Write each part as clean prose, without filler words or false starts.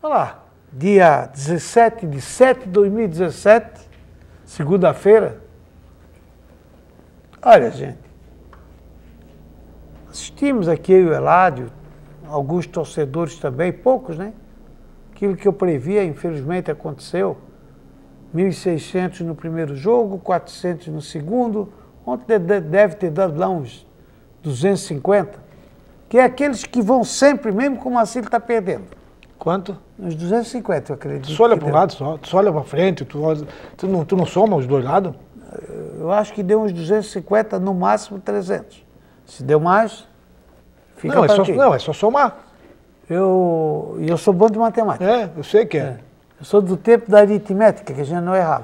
Olha lá, dia 17 de 7 de 2017, segunda-feira. Olha, gente, assistimos aqui eu e o Eládio, alguns torcedores também, poucos, né? Aquilo que eu previa, infelizmente, aconteceu. 1.600 no primeiro jogo, 400 no segundo. Ontem deve ter dado lá uns 250. Que é aqueles que vão sempre, mesmo como assim ele está perdendo. Quanto? Uns 250, eu acredito. Tu só olha para um lado, tu só olha para frente, tu não soma os dois lados? Eu acho que deu uns 250, no máximo 300. Se deu mais, fica não, para ti. Não, é só somar. Eu sou bom de matemática. É, eu sei que é. Eu sou do tempo da aritmética, que a gente não errava.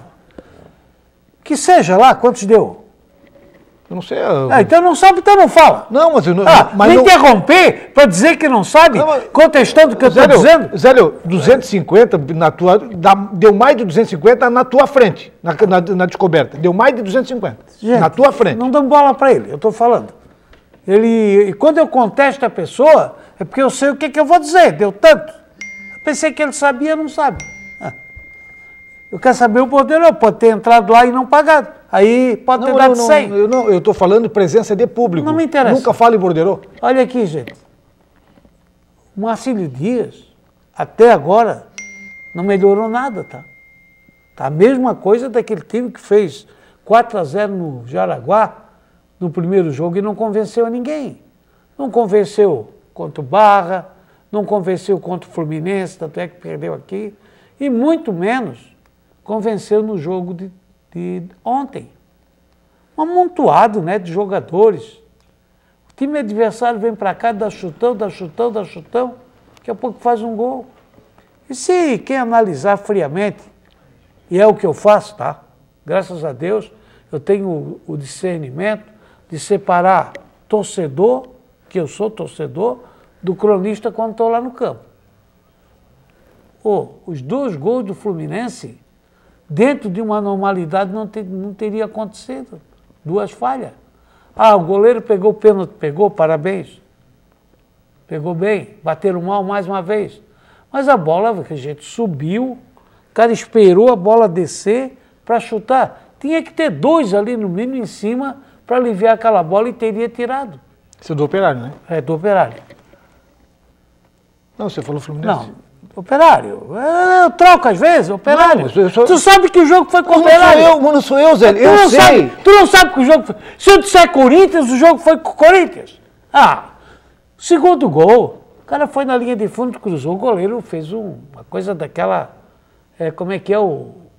Que seja lá, quantos deu? Eu não sei. Então não sabe, então não fala. Não, mas eu não. Mas me interromper para dizer que não sabe, não, contestando o que eu estou dizendo? Zélio, 250 na tua. Deu mais de 250 na tua frente, na descoberta. Deu mais de 250. Gente, na tua frente. Não damos bola para ele, eu estou falando. E quando eu contesto a pessoa, é porque eu sei o que eu vou dizer, deu tanto. Eu pensei que ele sabia, não sabe. Eu quero saber o borderô, pode ter entrado lá e não pagado. Aí pode ter dado 100. Eu estou falando de presença de público. Não me interessa. Nunca fale borderô. Olha aqui, gente. O Marcílio Dias, até agora, não melhorou nada, tá? Tá a mesma coisa daquele time que fez 4-0 no Jaraguá, no primeiro jogo, e não convenceu ninguém. Não convenceu contra o Barra, não convenceu contra o Fluminense, tanto é que perdeu aqui, e muito menos convenceu no jogo de ontem. Um amontoado, né, de jogadores. O time adversário vem para cá, dá chutão, daqui a pouco faz um gol. E se quem analisar friamente, e é o que eu faço, tá? Graças a Deus, eu tenho o discernimento de separar torcedor, que eu sou torcedor, do cronista quando estou lá no campo. Os 2 gols do Fluminense, dentro de uma normalidade, não teria acontecido. 2 falhas. O goleiro pegou o pênalti, parabéns. Pegou bem, bateram mal mais uma vez. Mas a bola, a gente subiu, o cara esperou a bola descer para chutar. Tinha que ter 2 ali no mínimo em cima para aliviar aquela bola e teria tirado. Isso é do Operário, né? É, do Operário. Não, você falou Fluminense. Não, Operário. Eu troco às vezes, Operário. Não, Tu sabe que o jogo foi com o Operário. Não sou eu, Zé. Eu sei. Tu não sabe que o jogo foi... Se eu disser Corinthians, o jogo foi com o Corinthians. Segundo gol, o cara foi na linha de fundo, cruzou, o goleiro fez uma coisa daquela... como é que é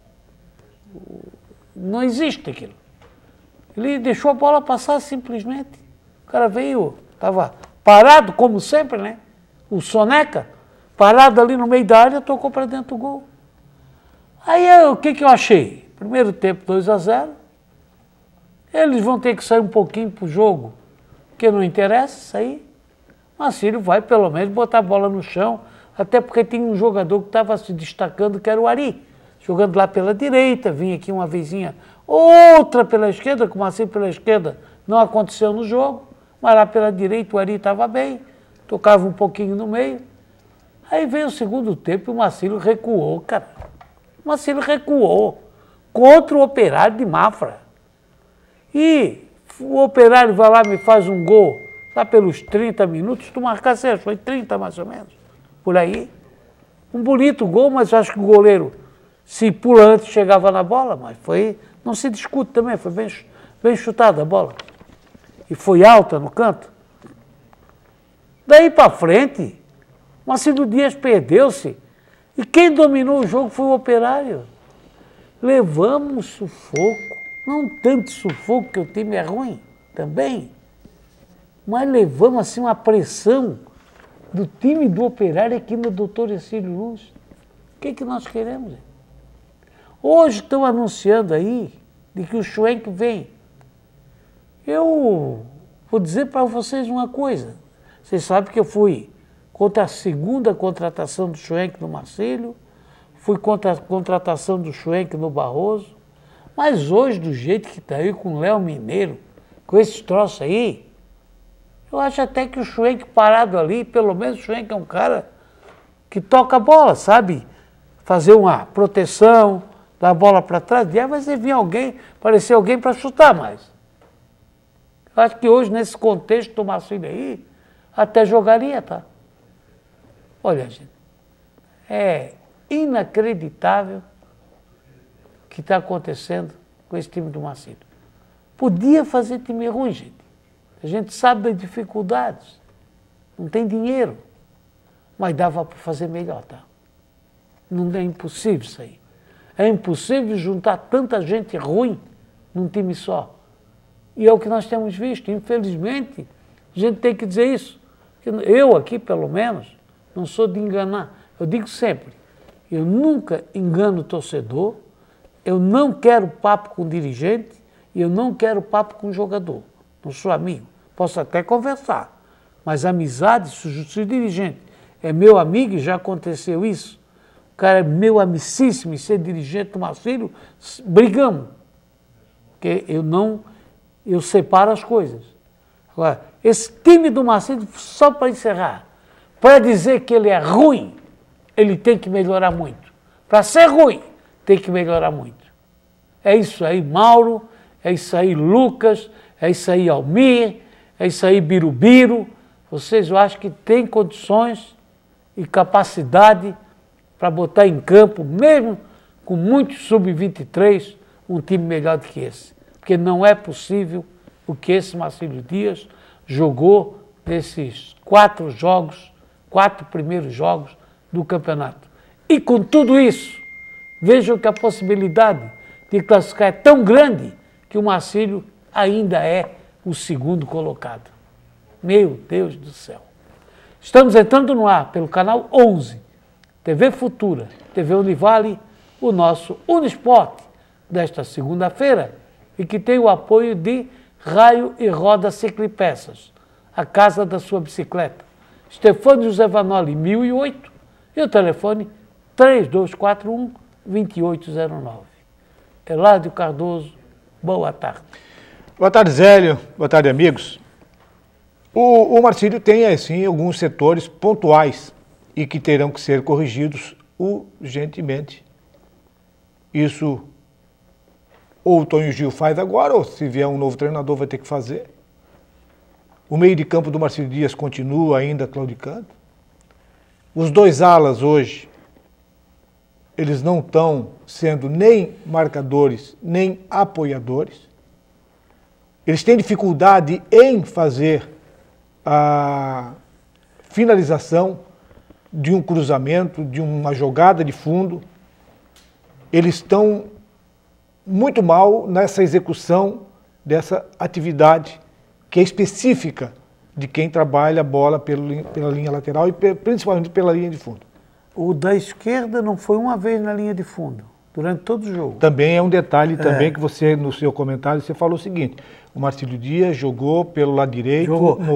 não existe aquilo. Ele deixou a bola passar simplesmente. O cara veio, estava parado, como sempre, né? O Soneca, parado ali no meio da área, tocou para dentro do gol. Aí o que eu achei? Primeiro tempo 2-0. Eles vão ter que sair um pouquinho para o jogo, que não interessa sair. Marcílio vai pelo menos botar a bola no chão, até porque tem um jogador que estava se destacando, que era o Ari. Jogando lá pela direita, vinha aqui uma vezinha, outra pela esquerda, como assim pela esquerda não aconteceu no jogo, mas lá pela direita o Ari estava bem, tocava um pouquinho no meio. Aí veio o segundo tempo e o Marcílio recuou, cara. O Marcílio recuou contra o Operário de Mafra. E o Operário vai lá e me faz um gol, lá pelos 30 minutos, tu marcasse, foi 30 mais ou menos, por aí. Um bonito gol, mas acho que o goleiro, se pula antes, chegava na bola, mas foi, não se discute também, foi bem chutada a bola. E foi alta no canto. Daí para frente, Marcílio Dias perdeu-se. E quem dominou o jogo foi o Operário. Levamos sufoco. Não tanto sufoco, que o time é ruim também. Mas levamos assim uma pressão do time do Operário aqui no Dr. Ercílio Luz. O que nós queremos? Hoje estão anunciando aí de que o Schwenk vem. Eu vou dizer para vocês uma coisa. Vocês sabem que eu fui contra a segunda contratação do Schwenk no Marcílio, fui contra a contratação do Schwenk no Barroso, mas hoje, do jeito que está aí com o Léo Mineiro, com esses troços aí, eu acho até que o Schwenk parado ali, pelo menos o Schwenk é um cara que toca a bola, sabe? Fazer uma proteção, dar a bola para trás, e aí vai vir alguém, aparecer alguém para chutar mais. Eu acho que hoje, nesse contexto do Marcílio aí, até jogaria, tá? Olha, gente, é inacreditável o que está acontecendo com esse time do Marcílio. Podia fazer time ruim, gente. A gente sabe das dificuldades. Não tem dinheiro. Mas dava para fazer melhor, tá? Não é impossível isso aí. É impossível juntar tanta gente ruim num time só. E é o que nós temos visto. Infelizmente, a gente tem que dizer isso. Eu aqui, pelo menos, não sou de enganar. Eu digo sempre, eu nunca engano o torcedor, eu não quero papo com o dirigente e eu não quero papo com o jogador. Não sou amigo. Posso até conversar, mas amizade, se o dirigente é meu amigo, e já aconteceu isso, o cara é meu amicíssimo e ser dirigente do Marcílio, brigamos. Porque eu separo as coisas. Agora, esse time do Marcílio, só para encerrar, para dizer que ele é ruim, ele tem que melhorar muito. Para ser ruim, tem que melhorar muito. É isso aí, Mauro, é isso aí, Lucas, é isso aí, Almir, é isso aí, Birubiru. Vocês, eu acho que têm condições e capacidade para botar em campo, mesmo com muitos sub-23, um time melhor do que esse. Porque não é possível o que esse Marcílio Dias jogou nesses 4 primeiros jogos do campeonato. E com tudo isso, vejam que a possibilidade de classificar é tão grande que o Marcílio ainda é o segundo colocado. Meu Deus do céu. Estamos entrando no ar pelo canal 11, TV Futura, TV Univale, o nosso Unisport desta segunda-feira, e que tem o apoio de Raio e Roda Ciclipeças, a casa da sua bicicleta. Stefano José Vanoli, 1008, e o telefone 3241-2809. Eládio Cardoso, boa tarde. Boa tarde, Zélio. Boa tarde, amigos. O Marcílio tem, assim, alguns setores pontuais e que terão que ser corrigidos urgentemente. Isso ou o Tonho Gil faz agora, ou se vier um novo treinador vai ter que fazer. O meio de campo do Marcílio Dias continua ainda claudicando. Os 2 alas hoje, eles não estão sendo nem marcadores, nem apoiadores. Eles têm dificuldade em fazer a finalização de um cruzamento, de uma jogada de fundo. Eles estão muito mal nessa execução dessa atividade que é específica de quem trabalha a bola pela linha lateral e principalmente pela linha de fundo. O da esquerda não foi uma vez na linha de fundo, durante todo o jogo. Também é um detalhe também que você, no seu comentário, você falou o seguinte, o Marcílio Dias jogou pelo lado direito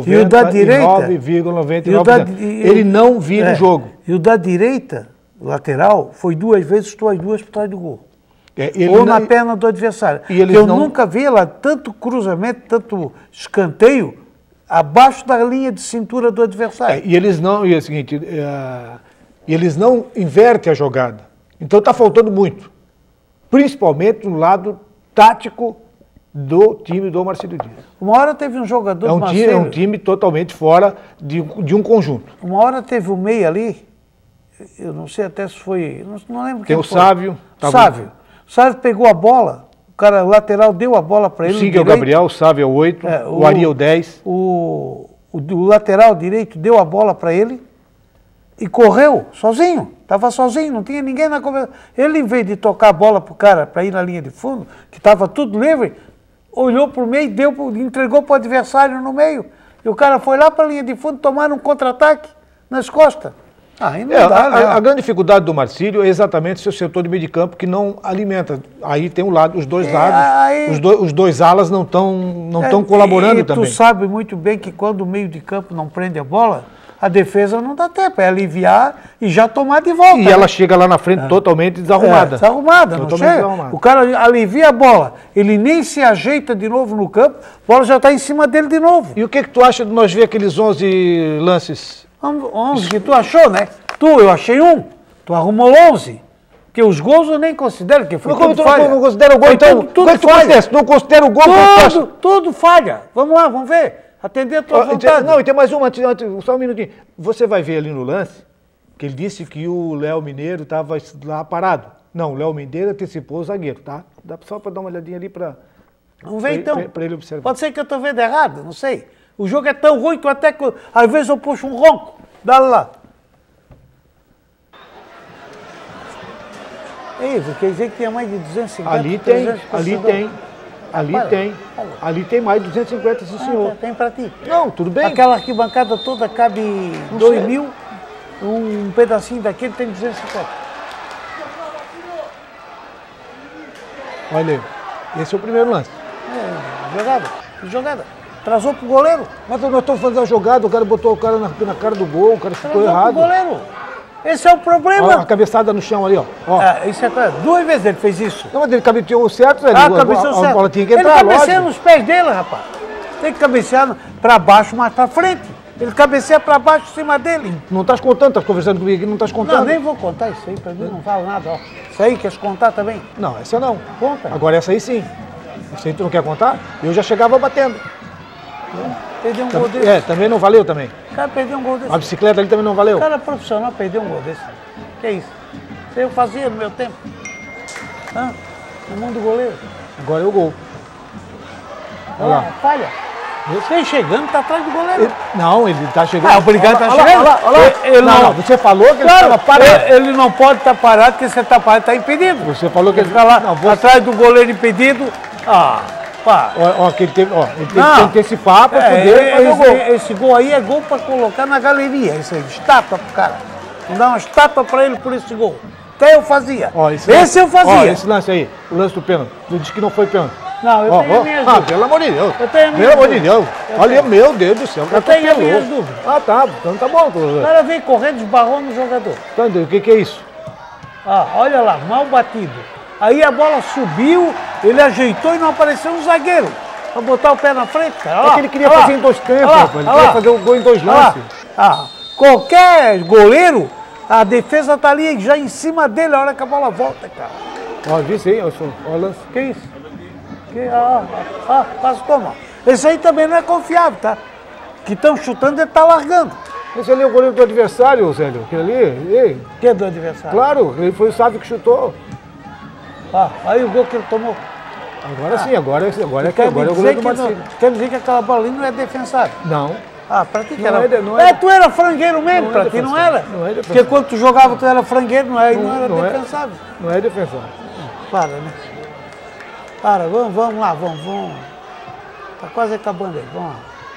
99,99%. Ele não vira o jogo. E o da direita, lateral, foi 2 vezes, estou as 2 por trás do gol. Ou na perna do adversário. Eu nunca vi lá tanto cruzamento, tanto escanteio, abaixo da linha de cintura do adversário. E eles não, e é o seguinte, eles não invertem a jogada. Então está faltando muito. Principalmente no lado tático do time do Marcílio Dias. Uma hora teve um jogador do Marcílio... É um time totalmente fora de um conjunto. Uma hora teve um meio ali, eu não sei até se foi... Não lembro quem foi. Tem o Sávio. Sávio. O Sávio pegou a bola, o cara lateral deu a bola para ele. O Sig é o Gabriel, o Sávio é o 8, o Ari é o 10. O lateral direito deu a bola para ele e correu sozinho. Estava sozinho, não tinha ninguém na conversa. Ele, em vez de tocar a bola para o cara para ir na linha de fundo, que estava tudo livre, olhou para o meio, entregou para o adversário no meio. E o cara foi lá para a linha de fundo tomar um contra-ataque nas costas. Aí não dá, né? A grande dificuldade do Marcílio é exatamente seu setor de meio de campo que não alimenta. Aí tem os dois lados, os 2 alas não estão colaborando também. Tu sabe muito bem que quando o meio de campo não prende a bola, a defesa não dá tempo, é aliviar e já tomar de volta. E ela chega lá na frente totalmente desarrumada. Desarrumada, não chega. Desarrumada. O cara alivia a bola, ele nem se ajeita de novo no campo, a bola já está em cima dele de novo. E o que tu acha de nós ver aqueles 11 lances? 11 que tu achou, né? eu achei um. Tu arrumou 11. Porque os gols eu nem considero, que foi tudo falha. Não considera o gol, então tudo falha. Não considera o gol, tudo falha. Vamos lá, vamos ver. Atender a tua vontade. Não, e tem mais uma, só um minutinho. Você vai ver ali no lance, que ele disse que o Léo Mineiro estava lá parado. Não, o Léo Mineiro antecipou o zagueiro, tá? Dá só para dar uma olhadinha ali para... Vamos ver então. Para ele observar. Pode ser que eu estou vendo errado, não sei. O jogo é tão ruim que até às vezes eu puxo um ronco. Dá lá. Ei, quer dizer que tinha mais de 250? Ali tem mais de 250, sim, senhor. Tem para ti. Não, tudo bem. Aquela arquibancada toda cabe 2.000, um pedacinho daquele tem 250. Olha aí, esse é o primeiro lance. Jogada. Atrasou pro goleiro. Mas nós estamos fazendo a jogada, o cara botou o cara na cara do gol, o cara chutou errado. Pro goleiro. Esse é o problema. Ó, a cabeçada no chão ali, ó. Isso é claro. 2 vezes ele fez isso. Não, mas ele cabeceou certo, velho. Cabeceou certo. A bola tinha que entrar, ele cabeceia nos pés dele, rapaz. Tem que cabecear para baixo, mais para frente. Ele cabeceia para baixo, em cima dele. Não estás contando, estás conversando comigo aqui, não estás contando. Não, nem vou contar isso aí, para mim não vale nada, ó. Isso aí, queres contar também? Não, essa não. Conta. Agora essa aí sim. Essa aí tu não quer contar? Eu já chegava batendo. Perdeu um gol desse. Também não valeu também. O cara perdeu um gol desse. A bicicleta ali também não valeu. O cara profissional perdeu um gol desse. Que é isso? Isso eu fazia no meu tempo. No mundo do goleiro. Agora é o gol. Olha lá. Falha. Você chegando, tá atrás do goleiro. Não, ele tá chegando. O brigado tá chegando. Ele não, você falou que ele estava parado. Ele não pode estar parado, porque você está parado, está impedido. Você falou que ele está lá atrás do goleiro impedido. Pá. Ele teve que antecipar para poder fazer o gol. Esse gol aí é gol para colocar na galeria. Isso aí, estátua pro cara. Vou dar uma estátua para ele por esse gol. Até eu fazia. Esse eu fazia. Esse lance aí, o lance do pênalti. Tu disse que não foi pênalti. Não, eu tenho minhas dúvidas. Pelo amor de Deus. Eu tenho pelo amor de Deus. Olha, meu Deus do céu. Eu tenho minhas dúvidas. Tá. Então tá bom. O cara veio correndo, esbarrou no jogador. Então, o que é isso? Olha lá, mal batido. Aí a bola subiu, ele ajeitou e não apareceu um zagueiro. Pra botar o pé na frente, cara. É que ele queria fazer em 2 tempos, ele queria fazer o gol em 2 lances. Qualquer goleiro, a defesa tá ali já em cima dele a hora que a bola volta, cara. Disse aí, olha o lance. Que isso? Faz como? Esse aí também não é confiável, tá? Que estão chutando, ele tá largando. Esse ali é o goleiro do adversário, Zélio. Aquele ali. Que é do adversário? Claro, ele foi o Sávio que chutou. Aí o gol que ele tomou. Agora sim, agora é o goleiro do Marcílio. Quer dizer que aquela bola ali não é defensável? Não. Pra ti que era? Tu era frangueiro mesmo, pra ti não era? Não é defensável. Porque quando tu jogava, tu era frangueiro, não era defensável. Não é defensável. Para, né? Vamos lá, vamos. Tá quase acabando aí, vamos lá.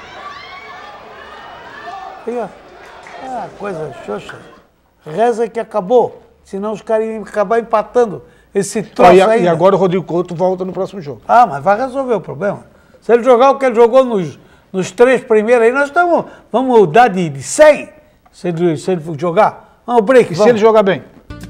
Aí, ó. Coisa xoxa. Reza que acabou, senão os caras iam acabar empatando esse troço aí. E agora o Rodrigo Couto volta no próximo jogo. Mas vai resolver o problema. Se ele jogar o que ele jogou nos 3 primeiros aí, nós vamos dar de 100, se ele jogar. Vamos, break, se ele jogar bem?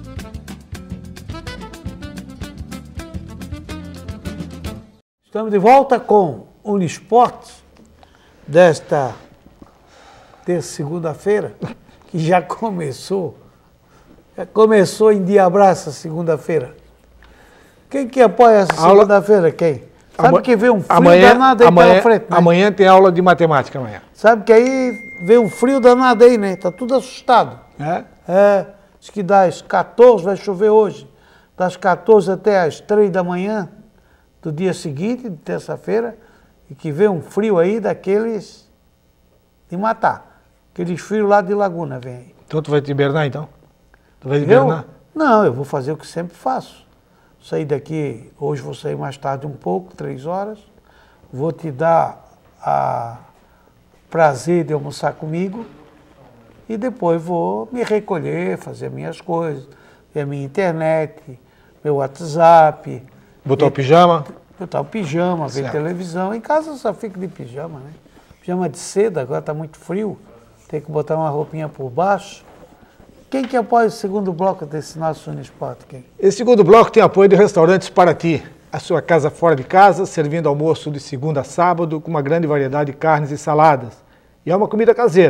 Estamos de volta com o Unisportes desta terça segunda-feira, que já começou. Já começou em endiabrar essa segunda-feira. Quem que apoia essa segunda-feira? Quem? Sabe que veio um frio danado aí pela frente, né? Amanhã tem aula de matemática amanhã. Sabe que aí veio um frio danado aí, né? Tá tudo assustado. Diz que das 14, vai chover hoje, das 14 até as 3 da manhã do dia seguinte, de terça-feira, e que veio um frio aí daqueles de matar. Aqueles frios lá de Laguna, vem aí. Então tu vai te hibernar, então? Tu vai hibernar? Não, eu vou fazer o que sempre faço. Sair daqui, hoje vou sair mais tarde um pouco, 3 horas. Vou te dar a prazer de almoçar comigo e depois vou me recolher, fazer minhas coisas, ver a minha internet, meu WhatsApp. Botar o pijama? Botar o pijama, ver televisão. Em casa eu só fico de pijama, né? Pijama de seda, agora está muito frio. Tem que botar uma roupinha por baixo. Quem que apoia o segundo bloco desse nosso Unisporte? Quem? Esse segundo bloco tem apoio de Restaurantes Paraty. A sua casa fora de casa, servindo almoço de segunda a sábado, com uma grande variedade de carnes e saladas. E é uma comida caseira.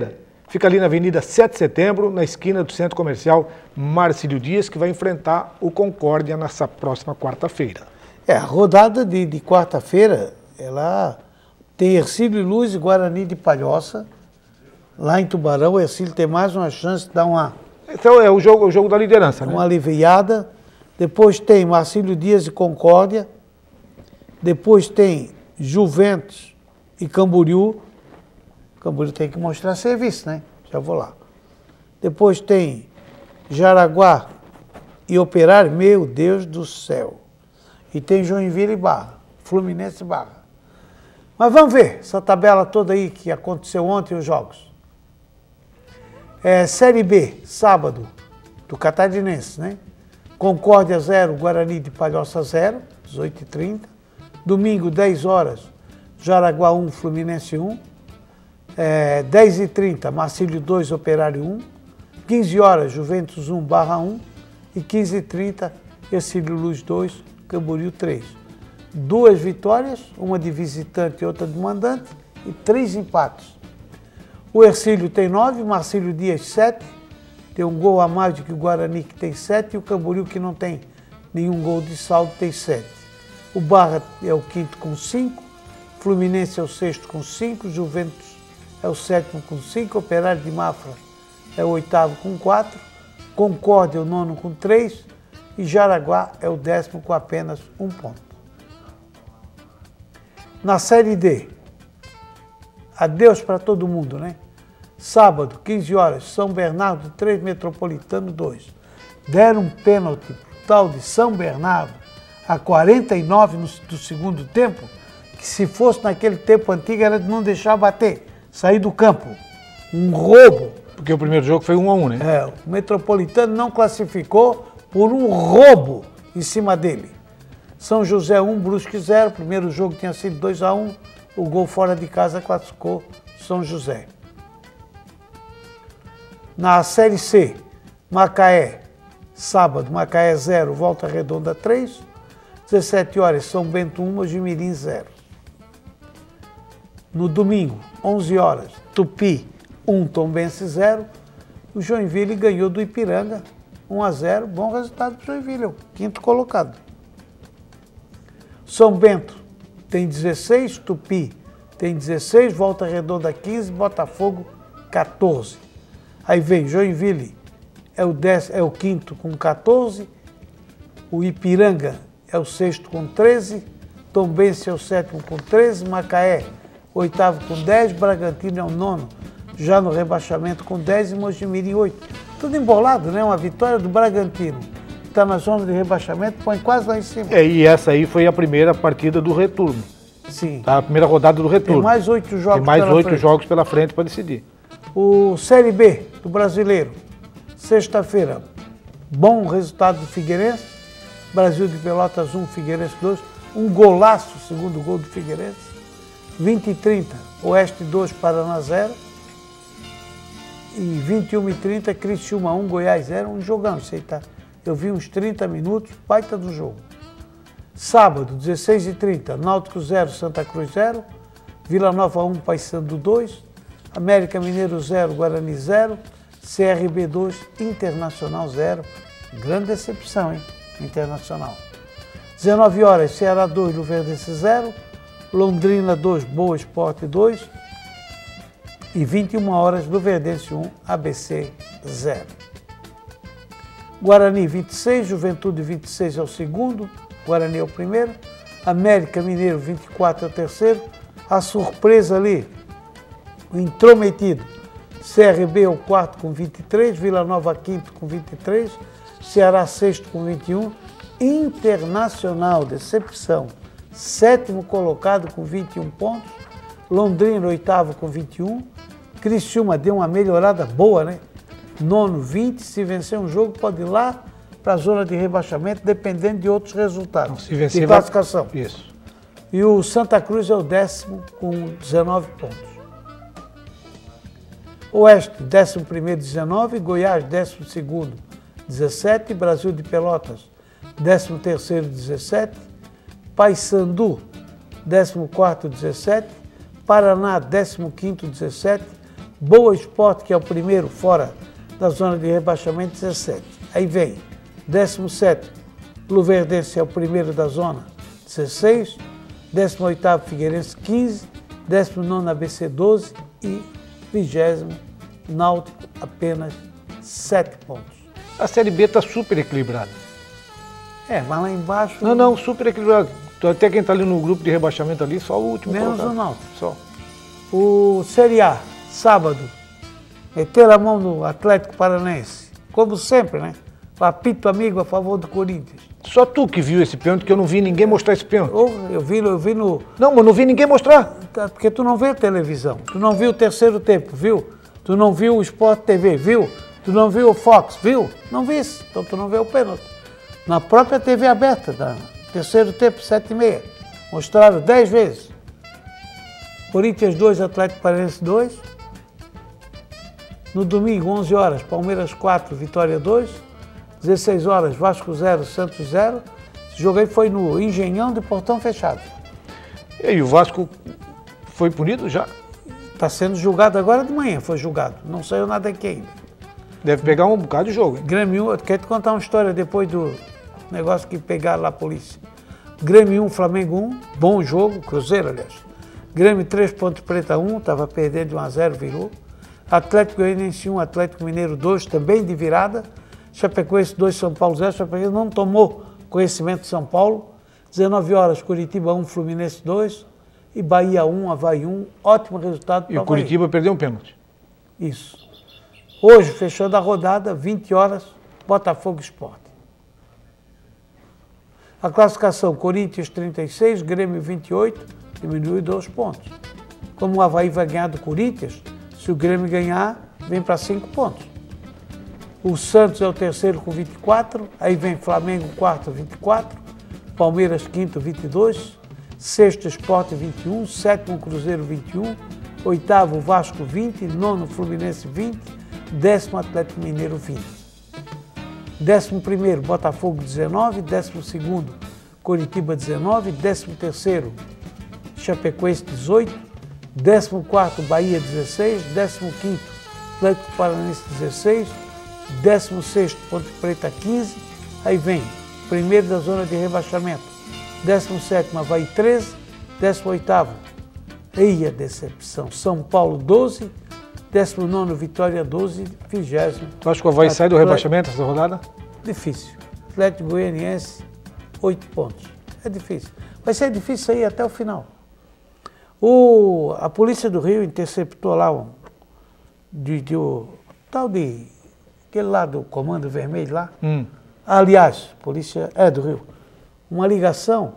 Fica ali na Avenida 7 de Setembro, na esquina do Centro Comercial Marcílio Dias, que vai enfrentar o Concórdia nessa próxima quarta-feira. A rodada de quarta-feira, ela tem Hercílio e Luz e Guarani de Palhoça. Lá em Tubarão, o Hercílio tem mais uma chance de dar uma... Então é o jogo da liderança, né? Uma aliviada. Depois tem Marcílio Dias e Concórdia. Depois tem Juventus e Camboriú. Camboriú tem que mostrar serviço, né? Já vou lá. Depois tem Jaraguá e Operário. Meu Deus do céu. E tem Joinville e Barra. Fluminense e Barra. Mas vamos ver essa tabela toda aí que aconteceu ontem, os jogos. Série B, sábado, do Catarinense, né? Concórdia 0, Guarani de Palhoça 0, 18h30. Domingo, 10 horas, Jaraguá 1, Fluminense 1. 10h30, Marcílio 2, Operário 1. 15 horas, Juventus 1, Barra 1. E 15h30, Hercílio Luz 2, Camboriú 3. 2 vitórias, uma de visitante e outra de mandante, e 3 empates. O Hercílio tem 9, Marcílio Dias 7, tem um gol a mais do que o Guarani, que tem 7, e o Camboriú, que não tem nenhum gol de saldo, tem 7. O Barra é o quinto com 5, Fluminense é o sexto com 5, Juventus é o sétimo com 5, Operário de Mafra é o oitavo com 4, Concórdia é o nono com 3 e Jaraguá é o 10º com apenas 1 ponto. Na Série D, adeus para todo mundo, né? Sábado, 15 horas, São Bernardo 3, Metropolitano 2. Deram um pênalti pro tal de São Bernardo a 49 do segundo tempo, que se fosse naquele tempo antigo era de não deixar bater, sair do campo. Um roubo. Porque o primeiro jogo foi 1-1, né? O Metropolitano não classificou por um roubo em cima dele. São José 1, Brusque 0. O primeiro jogo tinha sido 2-1. O gol fora de casa classificou São José. Na Série C, Macaé, sábado, Macaé 0, Volta Redonda 3. 17 horas, São Bento 1, Mojimirim 0. No domingo, 11 horas, Tupi 1, Tombense 0. O Joinville ganhou do Ipiranga 1-0. Bom resultado para o Joinville, é o quinto colocado. São Bento tem 16, Tupi tem 16, Volta Redonda 15, Botafogo 14. Aí vem Joinville, é o quinto com 14, o Ipiranga é o sexto com 13, Tombense é o sétimo com 13, Macaé, oitavo com 10, Bragantino é o nono, já no rebaixamento com 10 e Mojimirim 8. Tudo embolado, né? Uma vitória do Bragantino, que está na zona de rebaixamento, põe quase lá em cima. E essa aí foi a primeira partida do retorno. Sim. Tá? A primeira rodada do retorno. Tem mais 8 jogos. Tem mais 8 jogos pela frente para decidir. O Série B do Brasileiro, sexta-feira, bom resultado do Figueirense, Brasil de Pelotas 1, Figueirense 2, um golaço, segundo gol do Figueirense, 20h30, Oeste 2, Paraná 0, e 21h30, Criciúma 1, Goiás 0, um jogão, sei, tá? Eu vi uns 30 minutos, baita do jogo. Sábado, 16h30, Náutico 0, Santa Cruz 0, Vila Nova 1, Paysandu 2, América Mineiro 0, Guarani 0, CRB 2, Internacional 0. Grande decepção, hein? Internacional. 19 horas, Ceará 2, Luverdense 0, Londrina 2, Boa Esporte 2 e 21 horas, Luverdense 1, ABC 0. Guarani 26, Juventude 26 é o segundo, Guarani é o primeiro, América Mineiro 24 é o terceiro, a surpresa ali, o intrometido, CRB é o quarto com 23, Vila Nova quinto com 23, Ceará sexto com 21, Internacional, decepção, sétimo colocado com 21 pontos, Londrina oitavo com 21, Criciúma deu uma melhorada boa, né? Nono 20, se vencer um jogo pode ir lá para a zona de rebaixamento, dependendo de outros resultados, se vencer, de classificação. Isso. E o Santa Cruz é o 10º com 19 pontos. Oeste, 11º, 19, Goiás, 12º, 17, Brasil de Pelotas, 13º, 17, Paysandu, 14º, 17, Paraná, 15º, 17, Boa Esporte, que é o primeiro fora da zona de rebaixamento, 17. Aí vem 17º, Luverdense é o primeiro da zona, 16. 18º, Figueirense, 15. 19º, ABC, 12. E 20º, Náutico, apenas 7 pontos. A Série B está super equilibrada. Mas lá embaixo... Não, super equilibrada. Até quem está ali no grupo de rebaixamento ali, só o último menos colocado. o Náutico. Só. O Série A, sábado, meter a mão no Atlético Paranaense. Como sempre, né? Apito amigo a favor do Corinthians. Só tu que viu esse pênalti, que eu não vi ninguém mostrar esse pênalti. Eu vi no... Não, mas não vi ninguém mostrar. Porque tu não vê a televisão. Tu não viu o terceiro tempo, viu? Tu não viu o Sport TV, viu? Tu não viu o Fox, viu? Não viste. Então tu não vê o pênalti. Na própria TV aberta, terceiro tempo, 7h30. Mostraram 10 vezes. Corinthians 2, Atlético Paranaense 2. No domingo, 11 horas, Palmeiras 4, Vitória 2. 16 horas, Vasco 0, Santos 0. Esse jogo aí foi no Engenhão de Portão Fechado. E aí, o Vasco foi punido já? Está sendo julgado agora de manhã, foi julgado. Não saiu nada aqui ainda. Deve pegar um bocado de jogo, hein? Grêmio 1, eu quero te contar uma história depois do negócio que pegaram lá a polícia. Grêmio 1, Flamengo 1, bom jogo, Cruzeiro, aliás. Grêmio 3, Ponte Preta 1, estava perdendo de 1-0, virou. Atlético Goianiense 1, Atlético Mineiro 2, também de virada. Chapecoense 2, São Paulo 0, Chapecoense não tomou conhecimento de São Paulo. 19 horas, Curitiba 1, Fluminense 2. E Bahia 1, Avaí 1, ótimo resultado para o Curitiba perdeu um pênalti. Isso. Hoje, fechando a rodada, 20 horas, Botafogo Sport. A classificação, Corinthians 36, Grêmio 28, diminuiu 2 pontos. Como o Avaí vai ganhar do Corinthians, se o Grêmio ganhar, vem para 5 pontos. O Santos é o terceiro com 24, aí vem Flamengo, quarto, 24, Palmeiras, quinto, 22, sexto, Sport, 21, sétimo, Cruzeiro, 21, oitavo, Vasco, 20, nono, Fluminense, 20, décimo, Atlético Mineiro, 20. 11º, Botafogo, 19, 12º, Coritiba, 19, 13º, Chapecoense, 18, 14º, Bahia, 16, 15º, Atlético Paranaense, 16, 16º, Ponte Preta, 15, aí vem primeiro da zona de rebaixamento, 17º, Avaí, 13, 18º, aí a decepção, São Paulo, 12, 19º, Vitória, 12, 20º. Tu acha que o Avaí sai do rebaixamento essa rodada? Difícil. Atlético Goianiense, 8 pontos. É difícil. Vai ser difícil sair até o final. A Polícia do Rio interceptou lá aquele lá do Comando Vermelho lá. Aliás, Polícia do Rio. Uma ligação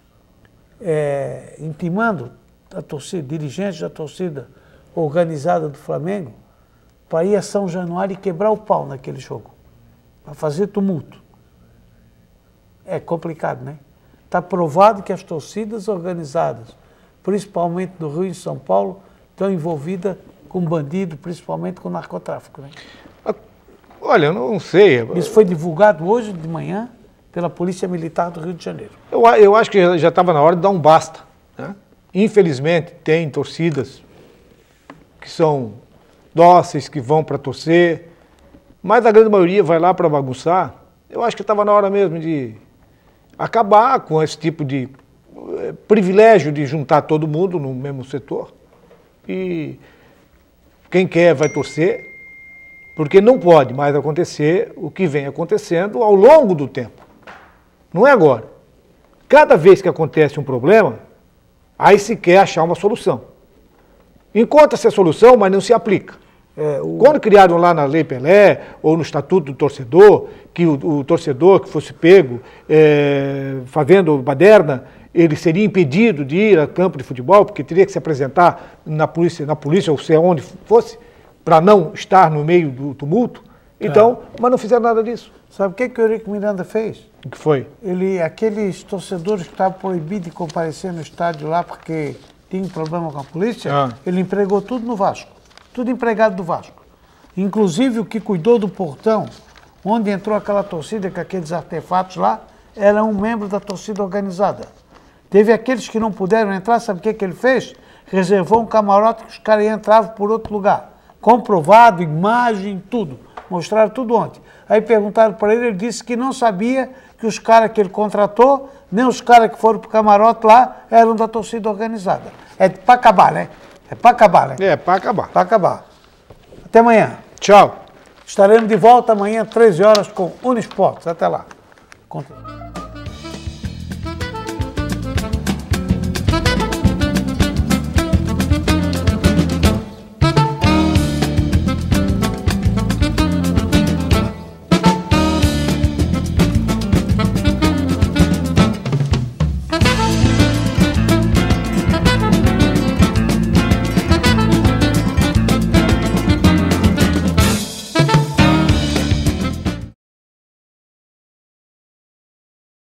intimando a torcida, dirigentes da torcida organizada do Flamengo, para ir a São Januário e quebrar o pau naquele jogo, para fazer tumulto. É complicado, né? Está provado que as torcidas organizadas, principalmente do Rio e São Paulo, estão envolvidas com bandido, principalmente com narcotráfico, né? Olha, eu não sei. Isso foi divulgado hoje de manhã pela Polícia Militar do Rio de Janeiro. Eu acho que já estava na hora de dar um basta, né? Infelizmente, tem torcidas que são dóceis, que vão para torcer, mas a grande maioria vai lá para bagunçar. Eu acho que estava na hora mesmo de acabar com esse tipo de privilégio de juntar todo mundo no mesmo setor. E quem quer vai torcer, porque não pode mais acontecer o que vem acontecendo ao longo do tempo. Não é agora. Cada vez que acontece um problema, aí se quer achar uma solução. Encontra-se a solução, mas não se aplica. Quando criaram lá na Lei Pelé, ou no Estatuto do Torcedor, que o torcedor que fosse pego fazendo baderna, ele seria impedido de ir a campo de futebol, porque teria que se apresentar na polícia ou sei onde fosse, para não estar no meio do tumulto. Então, mas não fizeram nada disso. Sabe o que o Eurico Miranda fez? O que foi? Aqueles torcedores que estavam proibidos de comparecer no estádio lá porque tinha um problema com a polícia, ele empregou tudo no Vasco. Tudo empregado do Vasco. Inclusive o que cuidou do portão, onde entrou aquela torcida com aqueles artefatos lá, era um membro da torcida organizada. Teve aqueles que não puderam entrar, sabe o que ele fez? Reservou um camarote que os caras entravam por outro lugar. comprovado, imagem, tudo. Mostraram tudo ontem. Aí perguntaram para ele disse que não sabia que os caras que ele contratou, nem os caras que foram pro camarote lá, eram da torcida organizada. É para acabar, né? É para acabar, né? É, para acabar. Para acabar. Até amanhã. Tchau. Estaremos de volta amanhã, 13 horas, com Unesportes. Até lá. Continua.